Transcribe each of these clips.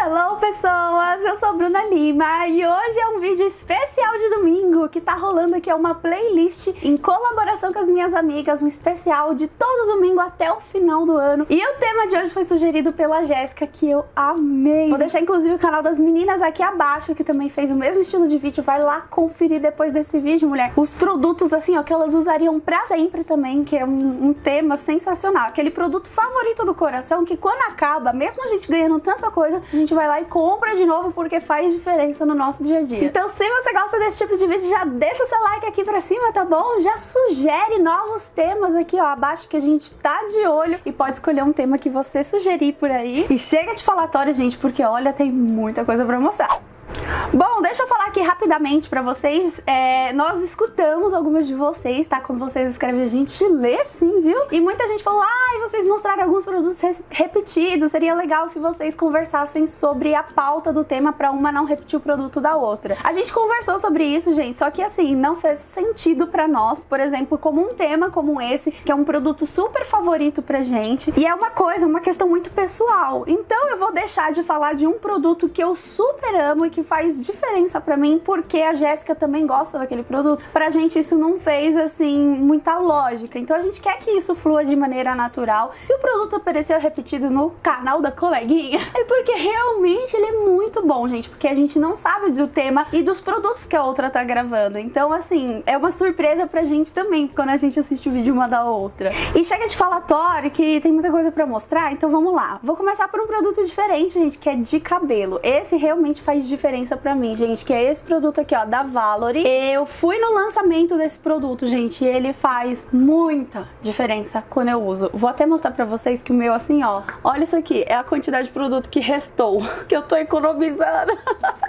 Hello pessoas, eu sou Bruna Lima e hoje é um vídeo especial de domingo que tá rolando aqui, é uma playlist em colaboração com as minhas amigas, um especial de todo domingo até o final do ano. E o tema de hoje foi sugerido pela Jéssica, que eu amei. Vou deixar inclusive o canal das meninas aqui abaixo, que também fez o mesmo estilo de vídeo, vai lá conferir depois desse vídeo, mulher. Os produtos assim, ó, que elas usariam pra sempre também, que é um tema sensacional, aquele produto favorito do coração, que quando acaba, mesmo a gente ganhando tanta coisa, a gente vai lá e compra de novo porque faz diferença no nosso dia a dia. Então se você gosta desse tipo de vídeo, já deixa o seu like aqui pra cima, tá bom? Já sugere novos temas aqui, ó, abaixo, que a gente tá de olho e pode escolher um tema que você sugerir por aí. E chega de falatório, gente, porque olha, tem muita coisa pra mostrar. Bom, deixa eu falar aqui rapidamente pra vocês, nós escutamos algumas de vocês, tá? Quando vocês escrevem, a gente lê sim, viu? E muita gente falou, vocês mostraram alguns produtos repetidos, seria legal se vocês conversassem sobre a pauta do tema pra uma não repetir o produto da outra. A gente conversou sobre isso, gente, só que assim, não fez sentido pra nós, por exemplo, como um tema como esse, que é um produto super favorito pra gente, e é uma questão muito pessoal. Então eu vou deixar de falar de um produto que eu super amo e que faz diferença pra mim, porque a Jéssica também gosta daquele produto. Pra gente isso não fez, assim, muita lógica. Então a gente quer que isso flua de maneira natural. Se o produto apareceu repetido no canal da coleguinha, é porque realmente ele é muito bom, gente, porque a gente não sabe do tema e dos produtos que a outra tá gravando. Então, assim, é uma surpresa pra gente também, quando a gente assiste o vídeo uma da outra. E chega de falatório, que tem muita coisa pra mostrar, então vamos lá. Vou começar por um produto diferente, gente, que é de cabelo. Esse realmente faz diferença pra mim, gente, que é esse produto aqui, ó, da Valory. Eu fui no lançamento desse produto, gente, e ele faz muita diferença quando eu uso. Vou até mostrar pra vocês que o meu, assim, ó, olha isso aqui, é a quantidade de produto que restou, que eu tô economizando.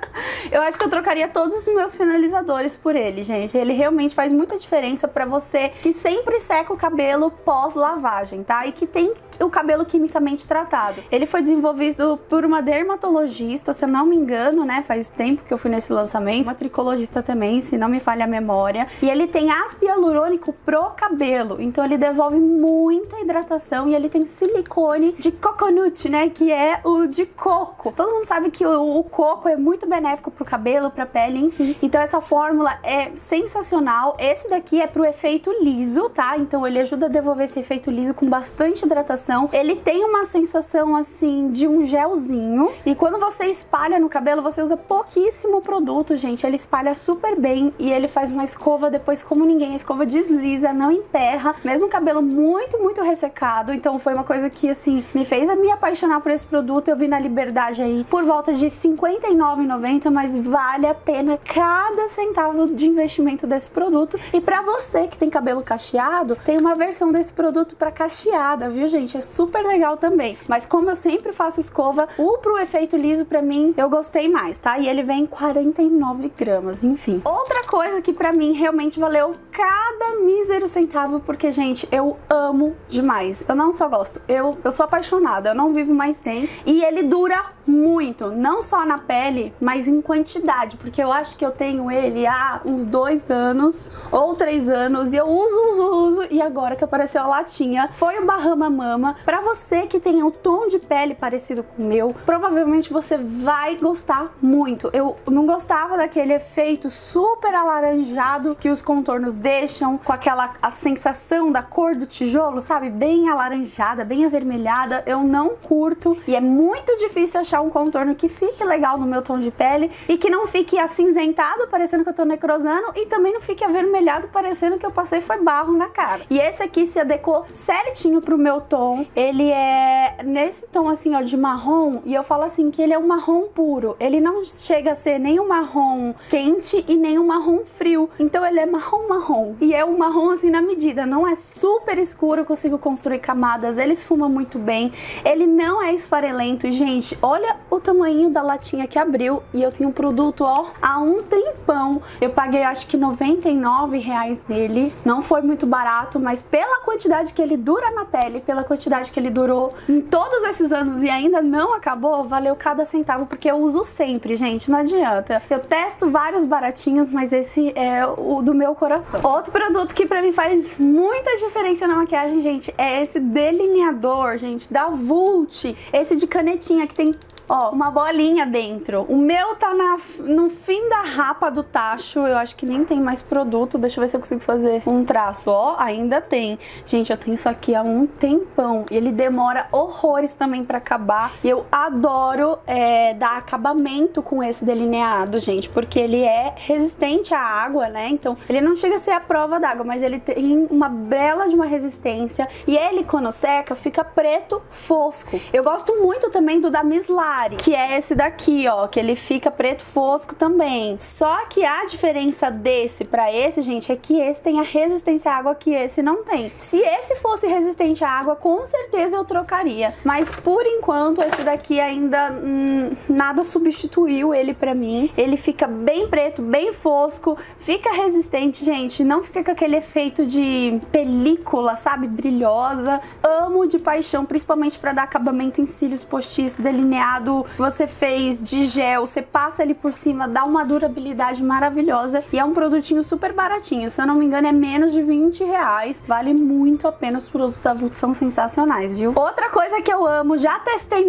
Eu acho que eu trocaria todos os meus finalizadores por ele, gente. Ele realmente faz muita diferença pra você que sempre seca o cabelo pós-lavagem, tá? E que tem o cabelo quimicamente tratado. Ele foi desenvolvido por uma dermatologista, se eu não me engano, né? Faz tempo que eu fui nesse lançamento. Uma tricologista também, se não me falha a memória. E ele tem ácido hialurônico pro cabelo. Então ele devolve muita hidratação e ele tem silicone de coconut, né? Que é o de coco. Todo mundo sabe que o coco é muito benéfico pro cabelo, pra pele, enfim. Então essa fórmula é sensacional. Esse daqui é pro efeito liso, tá? Então ele ajuda a devolver esse efeito liso com bastante hidratação. Ele tem uma sensação assim de um gelzinho. E quando você espalha no cabelo, você usa pouquíssimo produto, gente. Ele espalha super bem e ele faz uma escova depois como ninguém. A escova desliza, não emperra. Mesmo o cabelo muito, muito ressecado. Então foi uma coisa que, assim, me fez me apaixonar por esse produto. Eu vi na Liberdade aí por volta de R$ 59,90, mas vale a pena cada centavo de investimento desse produto. E pra você que tem cabelo cacheado, tem uma versão desse produto pra cacheada, viu, gente? É super legal também. Mas como eu sempre faço escova, o pro efeito liso, pra mim, eu gostei mais, tá? E ele vem em 49 gramas, enfim. Outra coisa que pra mim realmente valeu cada mísero centavo, porque, gente, eu amo demais. Eu não só gosto, eu sou apaixonada, eu não vivo mais sem. E ele dura muito, não só na pele, mas em quantidade, porque eu acho que eu tenho ele há uns 2 anos ou 3 anos e eu uso, e agora que apareceu a latinha, foi o Bahama Mama. Pra você que tem o tom de pele parecido com o meu, provavelmente você vai gostar muito. Eu não gostava daquele efeito super alaranjado que os contornos deixam, com a sensação da cor do tijolo, sabe? Bem alaranjada, bem avermelhada. Eu não curto e é muito difícil achar um contorno que fique legal no meu tom de pele e que não fique acinzentado, parecendo que eu tô necrosando, e também não fique avermelhado, parecendo que eu passei foi barro na cara. E esse aqui se adequou certinho pro meu tom. Ele é nesse tom assim, ó, de marrom, e eu falo assim que ele é um marrom puro. Ele não chega a ser nem um marrom quente e nem um marrom frio. Então ele é marrom. E é um marrom assim na medida, não é super escuro, eu consigo construir camadas, ele esfuma muito bem, ele não é esfarelento. E, gente, olha o tamanho da latinha que abriu, e eu tenho um produto, ó, há um tempão. Eu paguei acho que R$99 nele, não foi muito barato, mas pela quantidade que ele dura na pele, pela quantidade que ele durou em todos esses anos e ainda não acabou, valeu cada centavo, porque eu uso sempre, gente, não adianta. Eu testo vários baratinhos, mas esse é o do meu coração. Outro produto que pra mim faz muita diferença na maquiagem, gente, é esse delineador, gente, da Vult. Esse de canetinha que tem ó, uma bolinha dentro. O meu tá no fim da rapa do tacho, eu acho que nem tem mais produto. Deixa eu ver se eu consigo fazer um traço, ó, ainda tem. Gente, eu tenho isso aqui há um tempão, ele demora horrores também pra acabar. E eu adoro dar acabamento com esse delineado, gente, porque ele é resistente à água, né? Então, ele não chega a ser a prova d'água, mas ele tem uma bela de uma resistência. E ele, quando seca, fica preto fosco. Eu gosto muito também do da Miss Lari, que é esse daqui, ó, que ele fica preto fosco também. Só que a diferença desse pra esse, gente, é que esse tem a resistência à água que esse não tem. Se esse fosse resistente à água, com certeza eu trocaria. Mas por enquanto, esse daqui ainda nada substituiu ele pra mim. Ele fica bem preto, bem fosco, fica resistente, gente. Não fica com aquele efeito de película, sabe? Brilhosa. Amo de paixão, principalmente pra dar acabamento em cílios postiços, delineado que você fez de gel. Você passa ele por cima, dá uma durabilidade maravilhosa. E é um produtinho super baratinho. Se eu não me engano, é menos de 20 reais. Vale muito a pena, os produtos da Vult são sensacionais, viu? Outra coisa que eu amo, já testei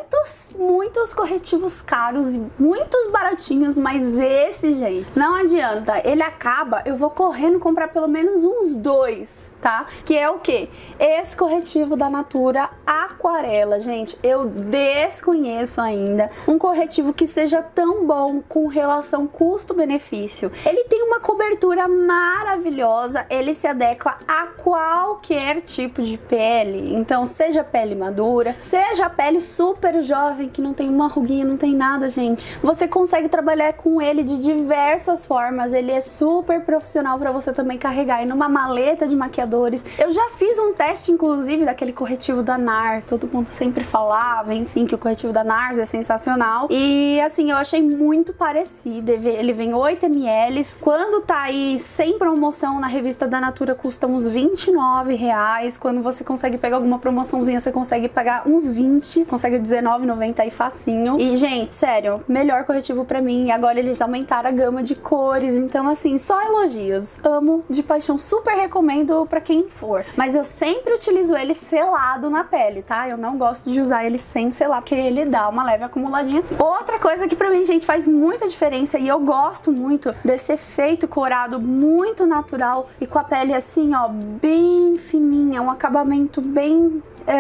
muitos corretivos caros e muitos baratinhos, mas esse, gente, não adianta. Ele acaba, eu vou correndo comprar pelo menos uns 2, tá? Que é o quê? Esse corretivo da Natura Aquarela, gente, eu desconheço ainda um corretivo que seja tão bom com relação custo-benefício. Ele tem uma cobertura maravilhosa, ele se adequa a qualquer tipo de pele, então seja pele madura, seja pele super jovem que não tem uma ruguinha, não tem nada, gente, você consegue trabalhar com ele de diversas formas. Ele é super profissional para você também carregar aí numa maleta de maquiadores. Eu já fiz um teste, inclusive, daquele corretivo da NARS, todo mundo sempre falava, enfim, que o corretivo da NARS é sensacional, e assim, eu achei muito parecido. Ele vem 8 ml, quando tá aí sem promoção na revista da Natura custa uns 29 reais, quando você consegue pegar alguma promoçãozinha você consegue pagar uns 20, consegue R$19,90 aí facinho. E gente, sério, melhor corretivo pra mim. E agora eles aumentaram a gama de cores, então assim, só elogios. Amo de paixão, super recomendo pra quem for. Mas eu sempre utilizo ele selado na pele, tá? Eu não gosto de usar ele sem selar, porque ele dá uma leve acumuladinha assim. Outra coisa que pra mim, gente, faz muita diferença, e eu gosto muito desse efeito corado muito natural e com a pele assim, ó, bem fininha, um acabamento bem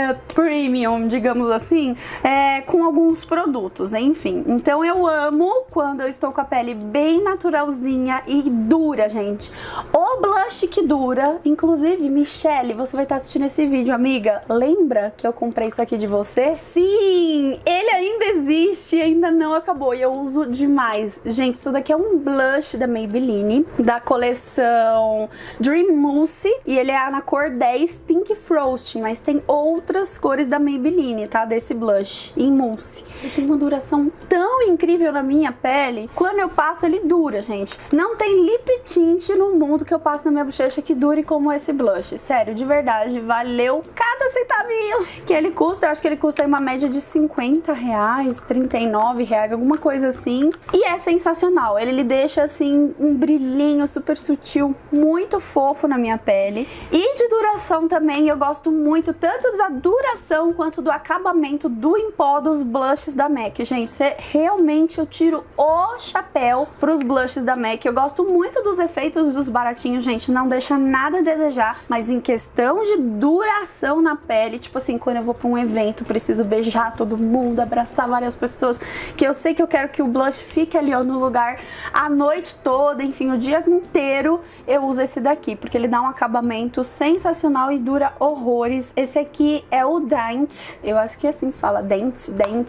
premium, digamos assim, com alguns produtos, enfim. Então eu amo quando eu estou com a pele bem naturalzinha e dura, gente. O blush que dura, inclusive, Michelle, você vai estar assistindo esse vídeo, amiga, lembra que eu comprei isso aqui de você? Sim, ele ainda existe, ainda não acabou e eu uso demais. Gente, isso daqui é um blush da Maybelline, da coleção Dream Mousse, e ele é na cor 10 Pink Frosting, mas tem outras cores da Maybelline, tá? Desse blush em mousse. Ele tem uma duração tão incrível na minha pele. Quando eu passo, ele dura, gente. Não tem lip tint no mundo que eu passo na minha bochecha que dure como esse blush. Sério, de verdade, valeu cada centavinho que ele custa. Eu acho que ele custa aí uma média de 50 reais, 39 reais, alguma coisa assim. E é sensacional. Ele deixa, assim, um brilhinho super sutil, muito fofo na minha pele. E de duração também, eu gosto muito, tanto da duração quanto do acabamento do em pó dos blushes da MAC. Gente, realmente eu tiro o chapéu pros blushes da MAC. Eu gosto muito dos efeitos dos baratinhos, gente, não deixa nada a desejar, mas em questão de duração na pele, tipo assim, quando eu vou pra um evento, preciso beijar todo mundo, abraçar várias pessoas, que eu sei que eu quero que o blush fique ali, ó, no lugar a noite toda, enfim, o dia inteiro, eu uso esse daqui, porque ele dá um acabamento sensacional e dura horrores. Esse aqui é o Daint, eu acho que é assim que fala, Daint.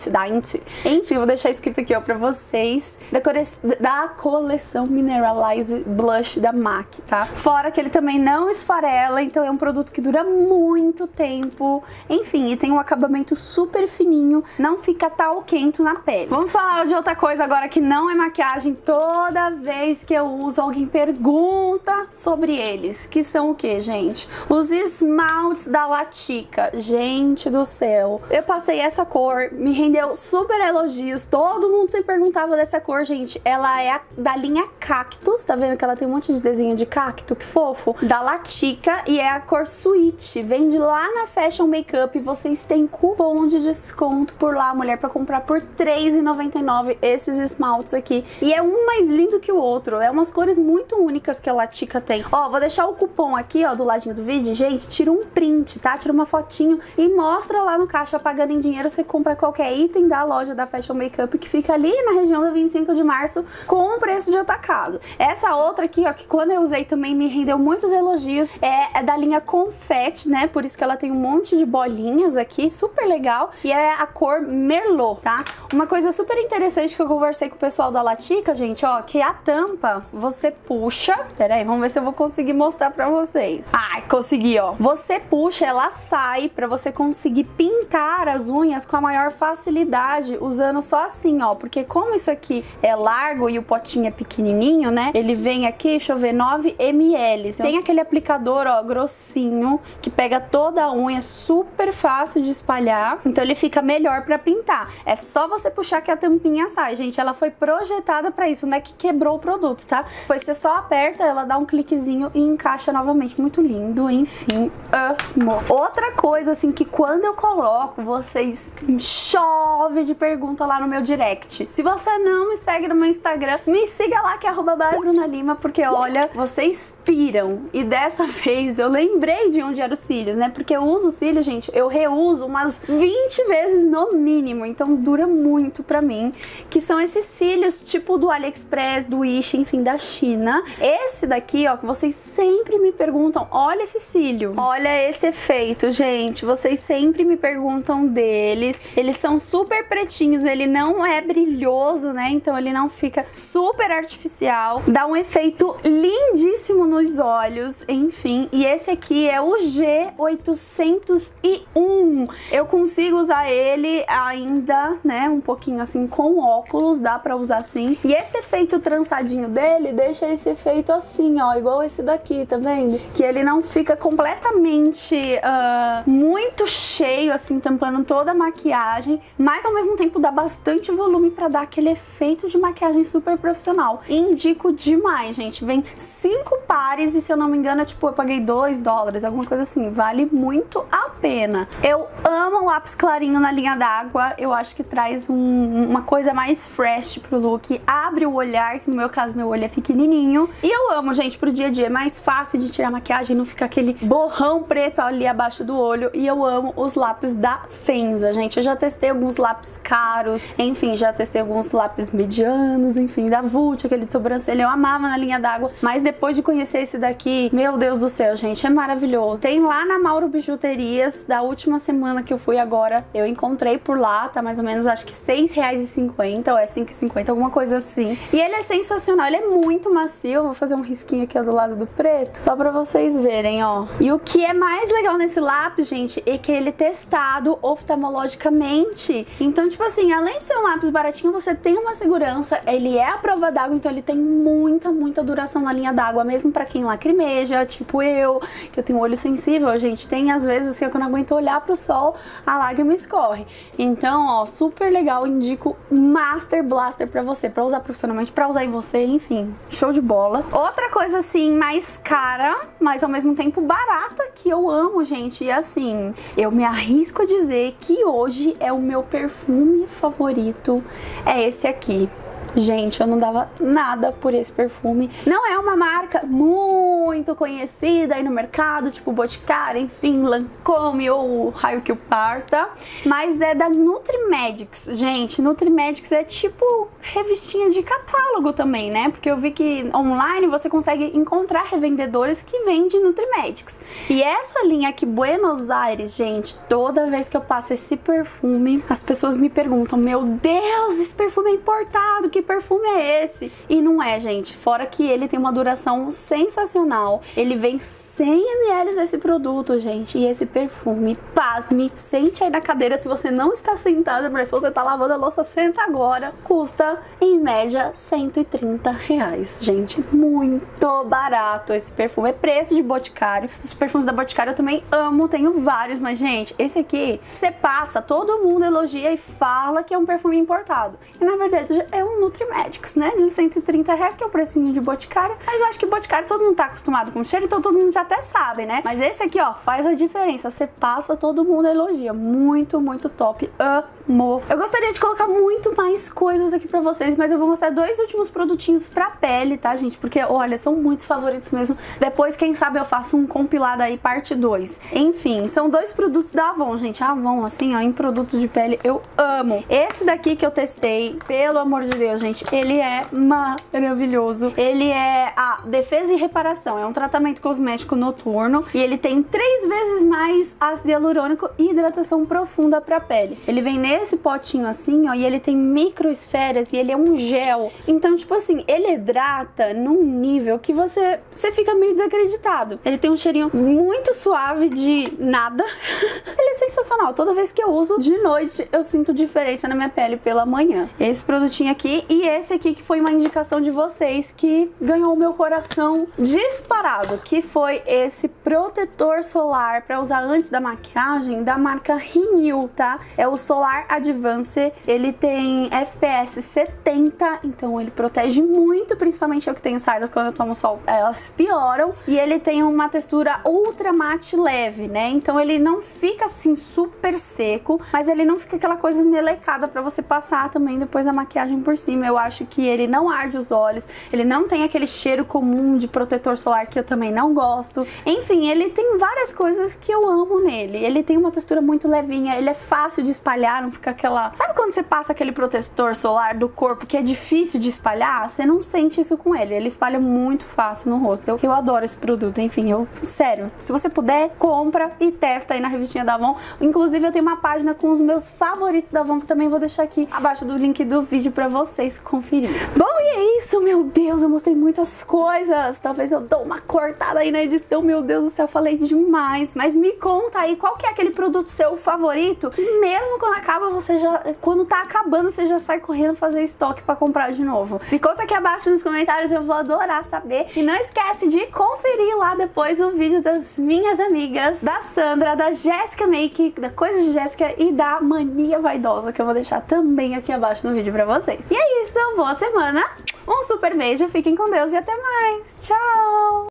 Enfim, vou deixar escrito aqui, ó, pra vocês, da coleção Mineralize Blush da MAC, tá? Fora que ele também não esfarela, então é um produto que dura muito tempo, enfim, e tem um acabamento super fininho, não fica talquento na pele. Vamos falar de outra coisa agora que não é maquiagem. Toda vez que eu uso, alguém pergunta sobre eles, que são o que, gente? Os esmaltes da Latica. gente do céu. Eu passei essa cor, me rendeu super elogios, todo mundo sempre perguntava dessa cor, gente. Ela é da linha Cactus, tá vendo que ela tem um monte de desenho de cacto, que fofo? Da Latica, e é a cor Sweet. Vende lá na Fashion Makeup, vocês têm cupom de desconto por lá, mulher, pra comprar por R$3,99 esses esmaltes aqui. E é um mais lindo que o outro, é umas cores muito únicas que a Latica tem. Ó, vou deixar o cupom aqui, ó, do ladinho do vídeo. Gente, tira um print, tá? Tira uma fotinho e mostra lá no caixa, pagando em dinheiro, você compra qualquer item da loja da Fashion Makeup, que fica ali na região da 25 de março, com preço de atacado. Essa outra aqui, ó, que quando eu usei também me rendeu muitos elogios, é da linha Confetti, né? Por isso que ela tem um monte de bolinhas aqui, super legal. E é a cor Merlot, tá? Uma coisa super interessante que eu conversei com o pessoal da Latica, gente, ó, que a tampa, você puxa... Pera aí, vamos ver se eu vou conseguir mostrar pra vocês. Ai, consegui, ó. Você puxa, ela sai pra você conseguir pintar as unhas com a maior facilidade, usando só assim, ó. Porque como isso aqui é largo e o potinho é pequenininho, né? Ele vem aqui, deixa eu ver, 9 ml. Tem aquele aplicador, ó, grossinho, que pega toda a unha, super fácil de espalhar. Então ele fica melhor pra pintar. É só você puxar que a tampinha sai, gente. Ela foi projetada pra isso, não é que quebrou o produto, tá? Pois você só aperta, ela dá um cliquezinho e encaixa novamente. Muito lindo, enfim, amo. Outra coisa, assim, que quando eu coloco, vocês chove de pergunta lá no meu direct. Se você não me segue no meu Instagram, me siga lá, que é @BrunaLima, porque olha, vocês piram. E dessa vez eu lembrei de onde eram os cílios, né? Porque eu uso cílios, gente, eu reuso umas 20 vezes no mínimo, então dura muito pra mim, que são esses cílios tipo do AliExpress, do Wish, enfim, da China. Esse daqui, ó, que vocês sempre me perguntam, olha esse cílio, olha esse efeito, gente, vocês sempre me perguntam deles. Eles são super pretinhos, ele não é brilhoso, né? Então ele não fica super artificial, dá um efeito lindíssimo nos olhos, enfim. E esse aqui é o G801. Eu consigo usar ele ainda, né, um pouquinho assim com óculos, dá pra usar assim. E esse efeito trançadinho dele deixa esse efeito assim, ó, igual esse daqui, tá vendo? Que ele não fica completamente muito cheio, assim, tampando toda a maquiagem, mas ao mesmo tempo dá bastante volume pra dar aquele efeito de maquiagem super profissional. Indico demais, gente. Vem 5 pares e, se eu não me engano, tipo, eu paguei $2, alguma coisa assim. Vale muito a pena. Eu amo o lápis clarinho na linha d'água. Eu acho que traz uma coisa mais fresh pro look. Abre o olhar, que no meu caso, meu olho é pequenininho. E eu amo, gente, pro dia a dia. É mais fácil de tirar maquiagem, não fica aquele borrão preto ali abaixo do olho. E eu amo os lápis da Fenza, gente. Eu já testei alguns lápis caros, enfim, já testei alguns lápis medianos, enfim, da Vult, aquele de sobrancelha, eu amava na linha d'água, mas depois de conhecer esse daqui, meu Deus do céu, gente, é maravilhoso. Tem lá na Mauro Bijuterias, da última semana que eu fui agora, eu encontrei por lá, tá mais ou menos, acho que R$6,50 ou é R$5,50, alguma coisa assim. E ele é sensacional, ele é muito macio. Vou fazer um risquinho aqui, ó, do lado do preto, só pra vocês verem, ó. E o que é mais legal nesse lápis, gente, é que ele é testado oftalmologicamente. Então, tipo assim, além de ser um lápis baratinho, você tem uma segurança, ele é à prova d'água, então ele tem muita duração na linha d'água, mesmo pra quem lacrimeja, tipo eu, que eu tenho olho sensível, gente, tem às vezes assim, que eu não aguento olhar pro sol, a lágrima escorre. Então, ó, super legal, indico Master Blaster pra você, pra usar profissionalmente, pra usar em você, enfim, show de bola. Outra coisa, assim, mais cara, mas ao mesmo tempo barata, que eu amo, gente, e assim, eu me arrisco a dizer que hoje é o meu perfume favorito, é esse aqui. Gente, eu não dava nada por esse perfume. Não é uma marca muito conhecida aí no mercado, tipo Boticário, enfim, Lancôme ou Raio que o Parta, mas é da Nutrimedics. Gente, Nutrimedics é tipo revistinha de catálogo também, né? Porque eu vi que online você consegue encontrar revendedores que vendem Nutrimedics. E essa linha aqui, Buenos Aires, gente, toda vez que eu passo esse perfume, as pessoas me perguntam, meu Deus, esse perfume é importado, que perfume é esse? E não é, gente. Fora que ele tem uma duração sensacional. Ele vem 100 ml esse produto, gente. E esse perfume, pasme, sente aí na cadeira se você não está sentada, mas se você tá lavando a louça, senta agora. Custa, em média, R$130, gente. Muito barato esse perfume. É preço de Boticário. Os perfumes da Boticário eu também amo, tenho vários, mas, gente, esse aqui, você passa, todo mundo elogia e fala que é um perfume importado. E, na verdade, é um Nutrimetics, né? De R$130, que é o precinho de Boticário. Mas eu acho que Boticário todo mundo tá acostumado com o cheiro, então todo mundo já até sabe, né? Mas esse aqui, ó, faz a diferença. Você passa, todo mundo elogia. Muito, muito top. Amo. Eu gostaria de colocar muito mais coisas aqui pra vocês, mas eu vou mostrar dois últimos produtinhos pra pele, tá, gente? Porque, olha, são muitos favoritos mesmo. Depois, quem sabe, eu faço um compilado aí, parte 2. Enfim, são dois produtos da Avon, gente. A Avon, assim, ó, em produto de pele, eu amo. Esse daqui que eu testei, pelo amor de Deus, gente, ele é maravilhoso. Ele é a defesa e reparação. É um tratamento cosmético noturno e ele tem 3 vezes mais ácido hialurônico e hidratação profunda pra pele. Ele vem nesse potinho assim, ó, e ele tem microesferas e ele é um gel. Então, tipo assim, ele hidrata num nível que você fica meio desacreditado. Ele tem um cheirinho muito suave de nada. Ele é sensacional. Toda vez que eu uso de noite, eu sinto diferença na minha pele pela manhã. Esse produtinho aqui e esse aqui que foi uma indicação de vocês que ganhou o meu coração disparado, que foi esse protetor solar para usar antes da maquiagem da marca Renew, tá? É o Solar Advance. Ele tem FPS 70, então ele protege muito, principalmente eu que tenho sardas, quando eu tomo sol, elas pioram. E ele tem uma textura ultra mate leve, né? Então ele não fica assim super seco, mas ele não fica aquela coisa melecada pra você passar também depois a maquiagem por cima. Eu acho que ele não arde os olhos, ele não tem aquele cheiro comum de protetor solar que eu também não gosto. Enfim, ele tem várias coisas que eu amo nele. Ele tem uma textura muito levinha, ele é fácil de espalhar, não fica aquela... Sabe quando você passa aquele protetor solar do corpo que é difícil de espalhar? Você não sente isso com ele, ele espalha muito fácil no rosto. Eu adoro esse produto, enfim, sério, se você puder, compra e testa aí na revistinha da Avon. Inclusive, eu tenho uma página com os meus favoritos da Avon, que também vou deixar aqui abaixo do link do vídeo pra vocês conferirem. Bom, e é isso, meu Deus, eu mostrei muitas coisas. Talvez eu dou uma cortada aí na edição, meu Deus do céu, falei demais. Mas me conta aí, qual que é aquele produto seu favorito, que mesmo quando acaba, quando tá acabando, você já sai correndo fazer estoque pra comprar de novo. Me conta aqui abaixo nos comentários, eu vou adorar saber. E não esquece de conferir lá depois o vídeo das minhas amigas, da Sandra, da Jéssica Make, da Coisas de Jéssica e da Mania Vaidosa, que eu vou deixar também aqui abaixo no vídeo pra vocês. E é isso, boa semana, um super beijo, fiquem com Deus e até mais. Tchau!